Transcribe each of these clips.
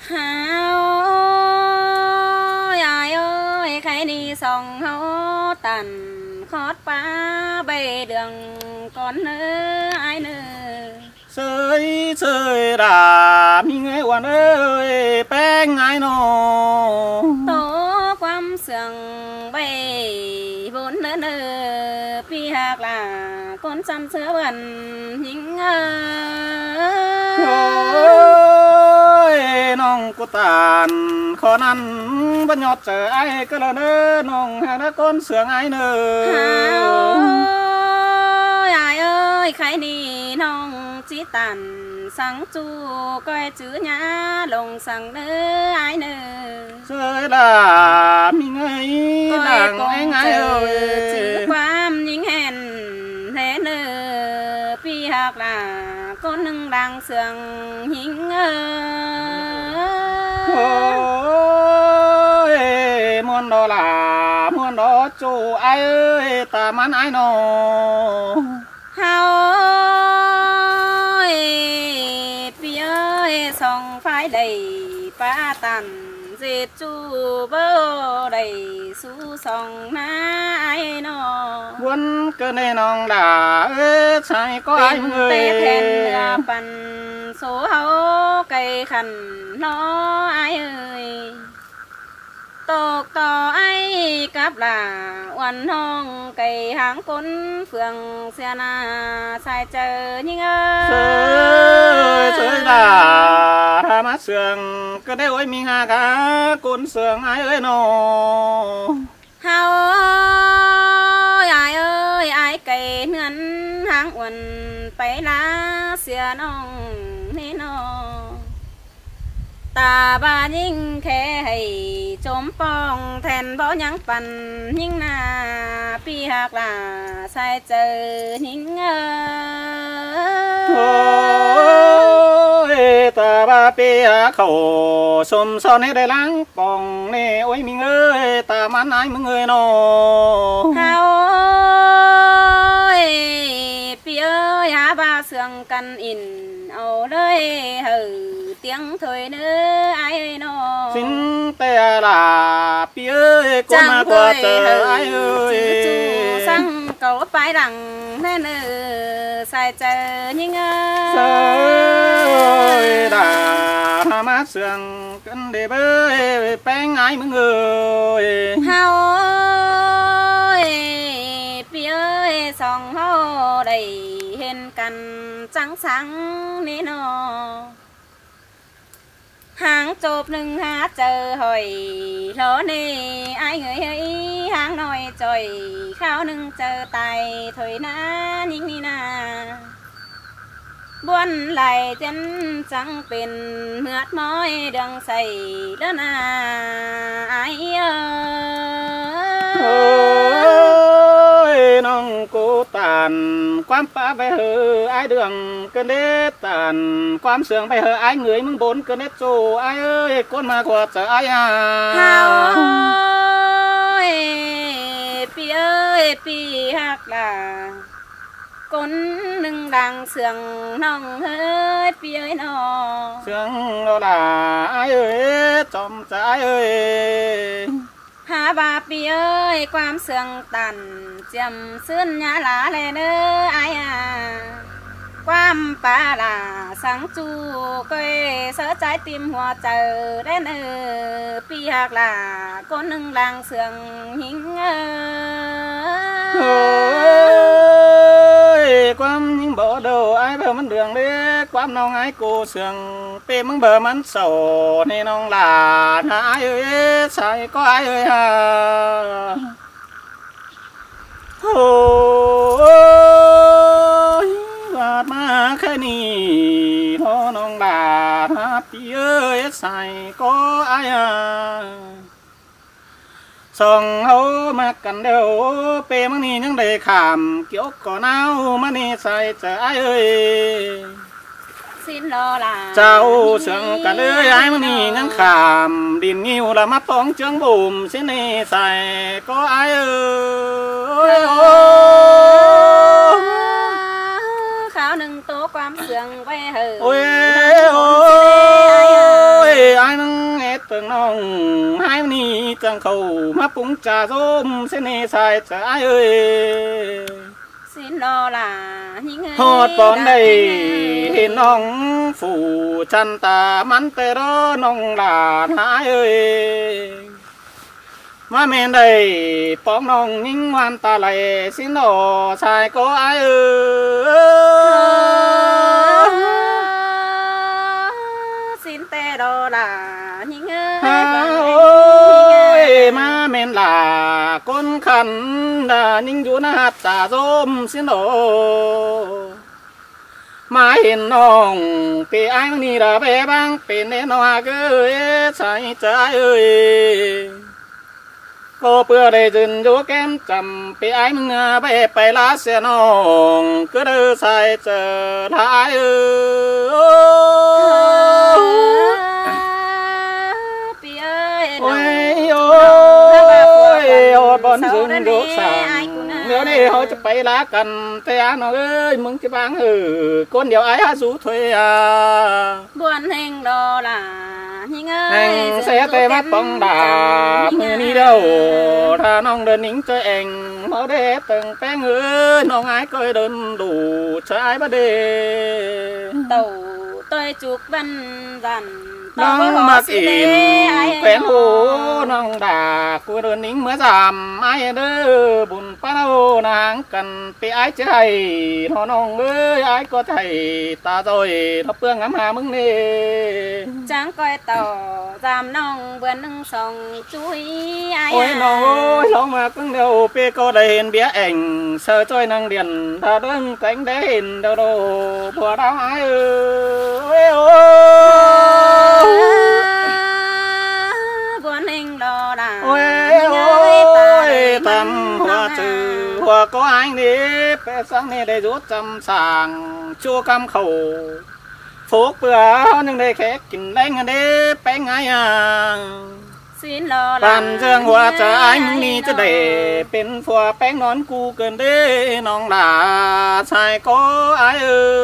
hao ai ơi khai đi sòng hao tàn khót pa bề đường con nữa ai nữa sơi sơi đà mi nghe quan ơi bén ai nó tố quam sườn bay vốn nữa nữa pi hạc là con chăm sữa bẩn những nong cô tàn khó năn vẫn nhọt chờ ai cơ là nơ nong hàng đã con sướng ai nơ ai ơi khai đi nong chỉ tàn sáng chu coi chữ nhã lồng sáng nơ ai nơ rơi là mình ấy làng anh ai ơi chữ quam những hèn thế nơ pi hạc là con nâng đang sướng những ôi muôn đó là muôn đó chú ai ơi ta mắn ai nó hao ơi pi ơi song phái đầy pa tàn dệt chu bơ đầy su song na ai nó muốn cơ nên nong đã sai có ai người tê thèn phần số hậu cây khăn nó ai ơi tộc tò ai cáp là oan hong cây hàng côn phường xe na sai chờ nhưng sơi là mắt sườn cơ đây ôi mình hà cả côn sườn ai ơi nó hao ơi ai cây nương hàng uẩn bay lá xe nong nê nó ta ba nhưng khe hay chôm pong thèn bỏ nhang phần nhưng na pi hạc là sai chờ nhưng ta ba pi khẩu xôm son hết đây láng pong nè ôi mình ơi ta mắn ai mọi người nó hao ơi pi ơi há ba sương căn in âu đời hừ tiếng thôi nữa ai ơi nó xin tè là pi ơi cô mà qua chờ ai ơi sang cầu bài đằng nên sai chờ nhưng sơi đã mát sương cân để bơi bén ai mọi người hao ơi pi ơi sòng hao đầy hiền cằn trắng sáng nên nó hàng chụp nâng hát chờ hỏi lỡ nè ai người ấy hàng nói trời khao nâng chờ tài thời na nhìn đi na buôn lại chân trắng bên mượt mỏi đường xây lớn ai ơi nong cô tàn quam phá về hờ ai đường cơn đế tàn quam sương về hờ ai người mừng bốn cơn đế trù ai ơi con mà quạt sợ ai hao ơi pi hạc là con nâng đằng sương nong hơi pi ơi nó sương đó là ai ơi chom ai ơi hà bà pi ơi quam sương tàn chầm sơn nhã lá lên ơ ai quam pa là sáng chu cây sớ trái tim hoa chờ đến pi hạc là con nâng làng sương hình quam những bộ đồ ai bờ mắn đường đấy quam nong ai cô sương pe mắng bờ mắn sầu nên nong là ai ơi sai có ai ơi ôi và mà cái này nó nong là pi ơi sai có ai song hấu mà cần đều pe mang ni những đề khảm kiểu có nào mà ni sai chờ ai ơi xin lo là cháu sương cả lưới ai mang ni những khảm điền nghiêu là mắt bóng trướng bùm xin ni sai có ai ơi khao nâng tố quam sương quay hờ ôi ôi ai giang khẩu má búng trà rôm xin nê sai trái ơi xin lo là những hột bón đây hình nong phủ chăn ta mắn tê đó nong là thái ơi má men đây bóng nong những ngoan ta lại xin lo sai có ai ơi xin tê đó là những ơi má men là con khăn là những chú hạt xả rôm xin lỗi má hiền nong thì anh đi là bé băng bên nên hoa cứ sai trái ơi cô bữa đây dừng vô kem chầm bị anh bé bay lá xe nong cứ đưa sai trở lại bón rừng đốt sàng nếu đi họจะไปláกันแต่nó ơi mừng cái bang con điều ai há rú thuê buồn hình đó là những anh sẽ tê mắt bóng đà mưa đi đâu thà nong đơn nính chơi anh nó để từng bé ơi nong ai coi đơn đủ trái bắt đề tàu tôi chụp văn dàn nong mặc in quen hồ nong đà cô đơn nính mới giảm ai đỡ buồn phá đâu nàng cần bị ai chứ hay nó nong ơi ai có thầy ta rồi nó phương ngắm hà mừng nè chẳng coi tàu giảm nong vườn nâng sông chuối ai ôi nong ơi lâu mà cũng đều bê có đầy bía ảnh sờ trôi năng điện ta đơn cánh đế hình đâu đâu bùa đau ai ơi buồn hình đó là ôi tầm hoa trừ hoa có anh đi bé sáng nay đây rút trăm sàng chua cam khẩu phúc bữa nhưng đây khẽ kín đánh đi bé ngay xin lo bàn dương hoa chờ anh đi cho để bên phùa bé nón cu cần đi nong là sai có ai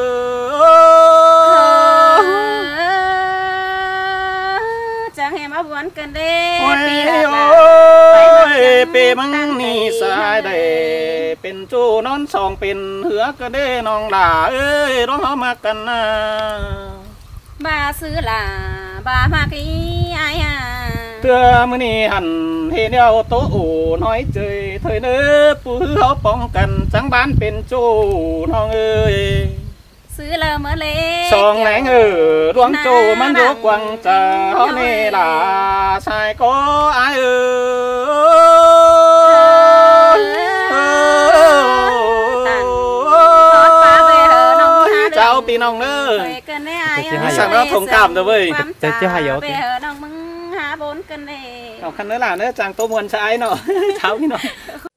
chẳng hề mà buồn cần đi ôi bê măng ni sai đểเป็นจูนอนสองเป็นเหือก็ได้น้องหล่าเอ้ยร้องมากันนะ bà xứ là bà mà cái ai à thưaมื้อนี้หันเฮ็ดแนวโตโอ้น้อยเจยเถยเด้อผู้เฮาป้องกันจังบ้านเป็นจูน้องเอ้ย xứ lơ mơ lê สองแหลงดวงโจมันยกวังจะเฮานี่ล่ะชายก็อายchào tì nong nữa sáng đó thông cảm rồi vậy chứ hay dấu học khăn nữa là nữa chàng tô muôn trái nọ cháu đi nọ